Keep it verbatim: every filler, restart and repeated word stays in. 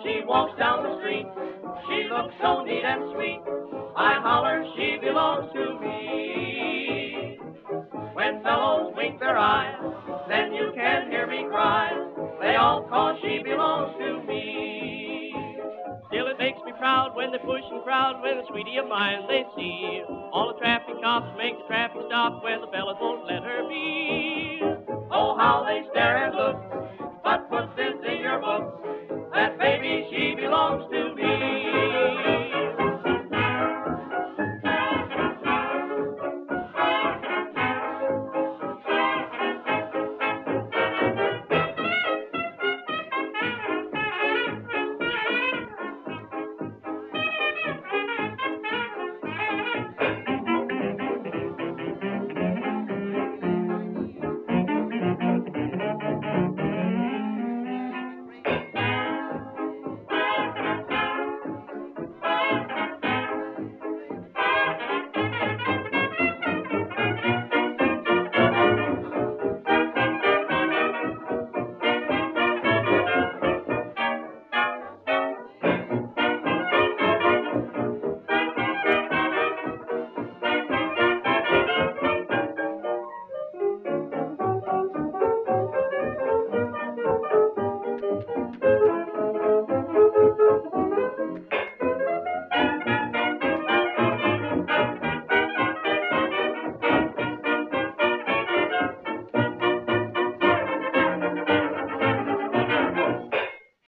she walks down the street, she looks so neat and sweet, I holler she belongs to me. When fellows wink their eyes, then you can hear me cry, they all call she belongs to me. Still it makes me proud when they push and crowd when a sweetie of mine they see. All the traffic cops make the traffic stop when the fellas won't let her be. Oh, how they stare and look, but put this in your book, that